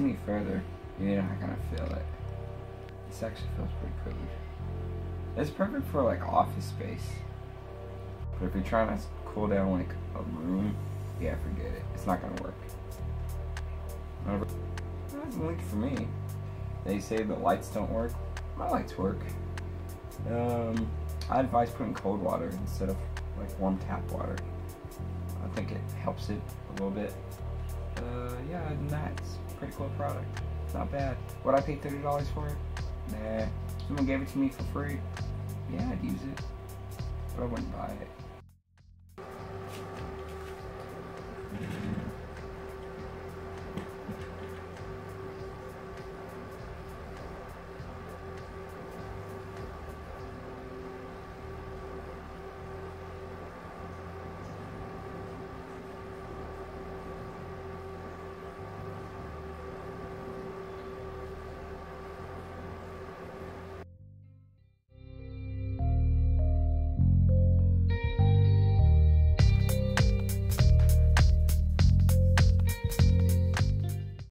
any further, you're not gonna feel it. This actually feels pretty cool. It's perfect for like office space. But if you're trying to cool down like a room, yeah, forget it. It's not gonna work. It doesn't work for me. They say the lights don't work. My lights work. I advise putting cold water instead of like warm tap water. I think it helps it a little bit. Yeah, other than that, it's a pretty cool product. It's not bad. Would I pay $30 for it? Nah. Someone gave it to me for free. Yeah, I'd use it. But I wouldn't buy it.